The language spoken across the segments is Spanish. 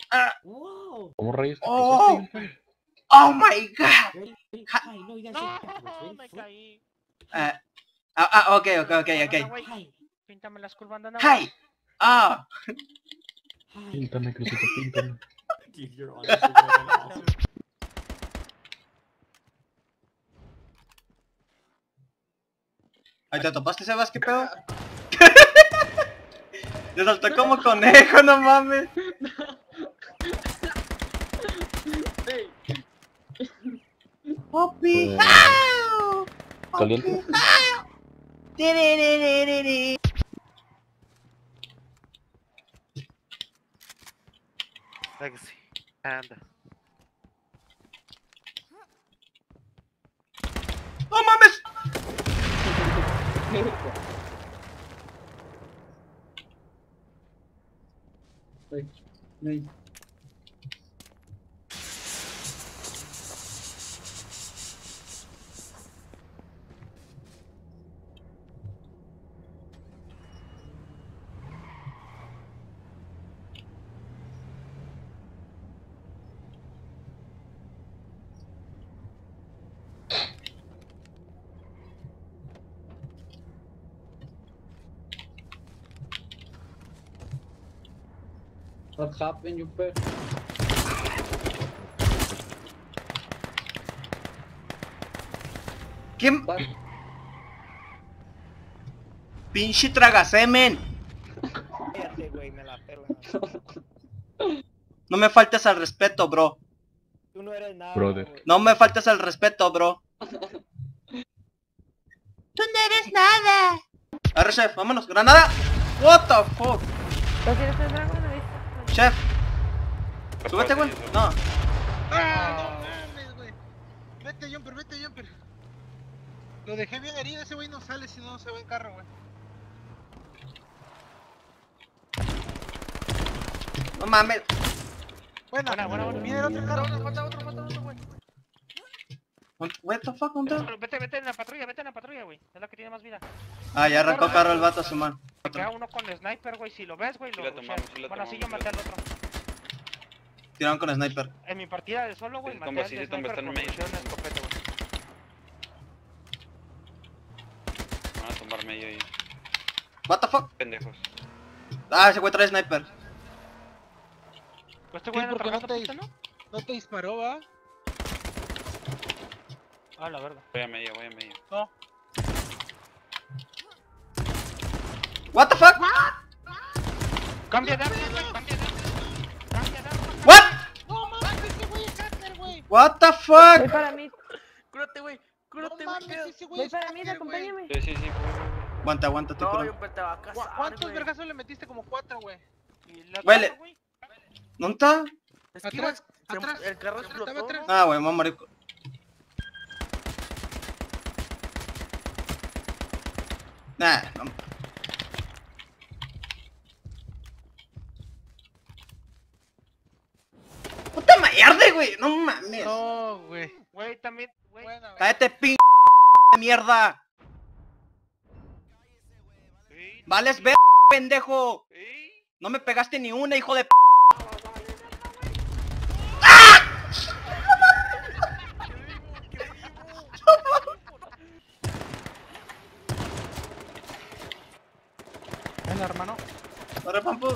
Wow. ¿Cómo rayos? Oh. Oh my god. No, me caí. Ok. Píntame las curvas, anda. Hi. Ah. Píntame, Crucito, píntame. Dude, you're honestly fucking awesome. Ahí te topaste, Sebas, ¿qué pedo? Te saltó como conejo, no mames. Hey. Poppy. ¿Caliente? Legacy. Anda. ¡Oh mames! What happened, you pet? ¿Quién? Pinche tragasemen. Cállate, güey, me la pela. No me faltes al respeto, bro. Tú no eres nada, Brother. güey. No me faltes al respeto, bro. Tú no eres nada. Arre, chef, vámonos. ¡Granada! What the fuck? ¿Lo quieres el dragón? ¿Lo viste? Chef. Súbete, güey. No. ¡Ah, no mames, güey! Vete, Jumper. Lo dejé bien herido, ese güey no sale si no se va en carro, güey. No mames. Buena. Viene el otro carro. Falta otro, güey. What the fuck, ¿dónde? Vete en la patrulla, güey. Es la que tiene más vida. Ah, ya arrancó carro el vato, su man. Me queda uno con sniper, güey. Si lo ves, güey, lo rusheas. Bueno, así yo maté al otro. Tiraron con sniper. En mi partida de solo, güey, maté al de sniper con rusheo en escopeta, güey. Van a tomar medio ahí. What the fuck? Pendejos. Ah, ese güey trae sniper. Pues este güey ¿por qué no trabajando te pista, ¿no? No te disparó, va? Ah, la verga. Voy a medio. No. What the fuck? Cambia de arma, güey, cambia de arma. What? No mames, ese güey es hacker, güey. What the Voy fuck? para mí. Cúrate, güey. No mames, ese güey Voy es para mí, hacker, güey. acompáñame. Sí. Aguanta, estoy curando. te va a casar, ¿Cuántos vergazos le metiste? Como 4, güey. Huele. ¿Dónde está? Atrás. El carro Estaba explotó. atrás. Ah, güey, me voy a morir. Nah, no. Puta mierda, güey. No mames. No, güey. Güey, también, güey. Buena, güey. Cállate, de mierda. Vales ver, pendejo. No me pegaste ni una, hijo de Venga, hermano. Ahora, Pampu.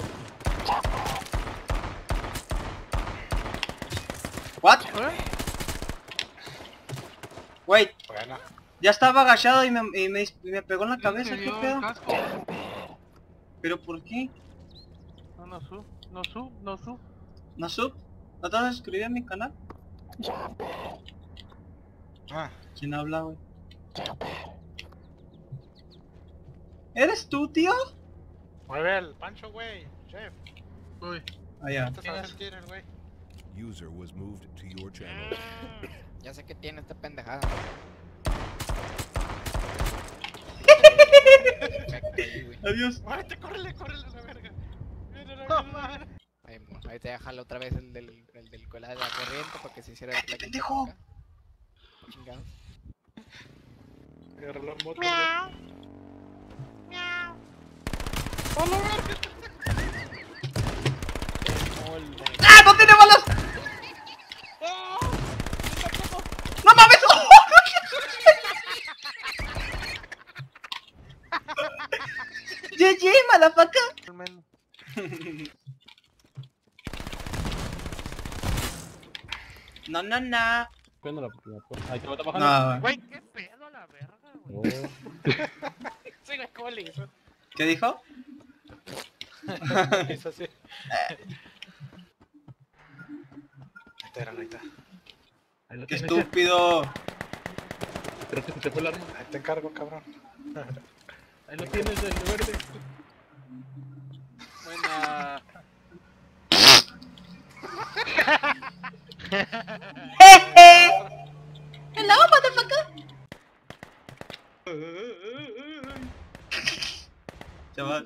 What? Wait. Buena. Ya estaba agachado y me pegó en la cabeza, ¿qué pedo? ¿Pero por qué? No sub. ¿No sub? ¿No te vas a suscribir a mi canal? Ah. ¿Quién habla, güey? ¿Eres tú, tío? Mueve el Pancho, güey. Chef. Uy. Ah, ya. Tienes el tirer, güey. User was moved to your channel. Ya sé que tiene esta pendejada. Adiós. Muévete, córrele a la verga. No mames. Ahí te déjalo otra vez el del cola de la corriente para que se hiciera el plaquito. ¡Pendejo! Chingado. Agarra la moto. Miau. Miau. ¡A la verga! ¡Ah, No, no, no. Cuando la puerta. Ahí te va bajando. No. Güey, qué pedo la verga, güey. Oh. Sí, güey, ¿cómo le hizo? ¿Qué dijo? Le hizo así. Ahí está. Ahí lo ¡Qué tienes, estúpido! Creo que se te fue el arma. Ahí te encargo, cabrón. Ahí lo tienes, el verde. Buena. Hello, motherfucker. Chavas.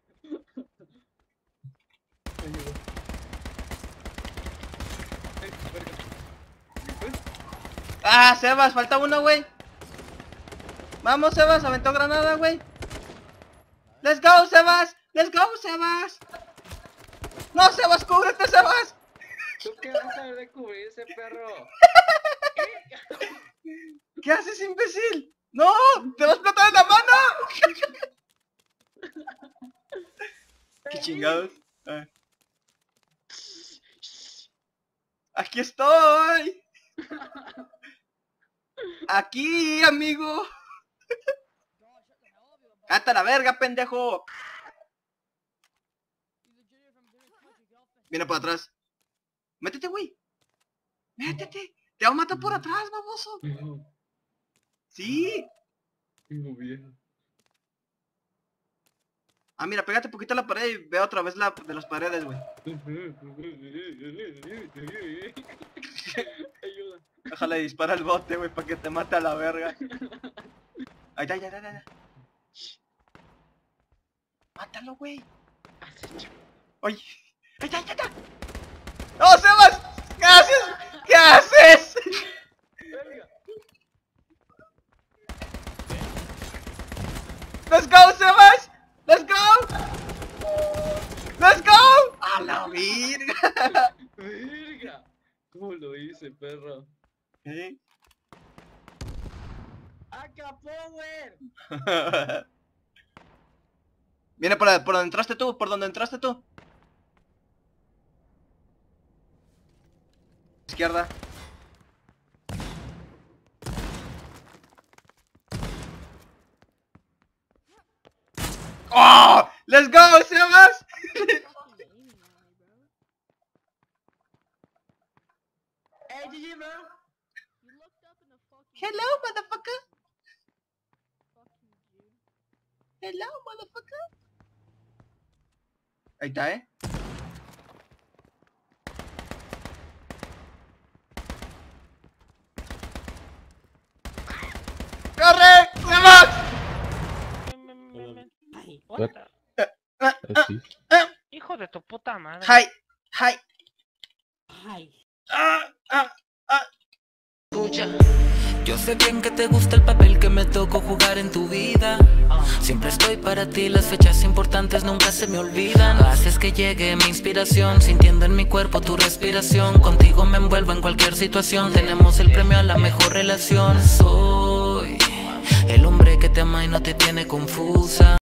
Ah, Sebas, falta uno, güey. Vamos, Sebas, aventó granada, güey. Let's go, Sebas. Let's go, Sebas. No, Sebas, cúbrete, Sebas. ¿Tú qué vas a saber de cubrir ese perro? ¿Qué haces, imbécil? ¡No! ¡Te vas a explotar en la mano! ¡Qué chingados! A ver. ¡Aquí estoy! ¡Aquí, amigo! ¡Cata la verga, pendejo! Viene por atrás. ¡Métete, güey! ¡Métete! ¡Te va a matar por atrás, baboso! ¡Sí! Tengo vieja. Ah, mira, pégate poquito a la pared y ve otra vez la de las paredes, güey. Ayuda. Déjale dispara el bote, güey, para que te mate a la verga. Ay, ya. Mátalo, güey. Oye. Ay, ya. ¡No, Sebas! ¿Qué haces? ¿Qué haces? ¡Let's go, Sebas! ¡Let's go! ¡Let's go! ¡A la virga! Verga. ¿Cómo lo hice, perro? ¿Eh? ¡Acá, power! Viene por donde entraste tú, Izquierda. ¡Oh! ¡Let's go, Sebas! Hey, GG, bro. Hello, motherfucker. Hello, motherfucker. Ahí está, ¡Corre! ¡Sebas! Sí. Hijo de tu puta madre. ¡Hi! Escucha, yo sé bien que te gusta el papel que me tocó jugar en tu vida. Siempre estoy para ti, las fechas importantes nunca se me olvidan. Haces que llegue mi inspiración, sintiendo en mi cuerpo tu respiración. Contigo me envuelvo en cualquier situación, tenemos el premio a la mejor relación. Soy el hombre que te ama y no te tiene confusa.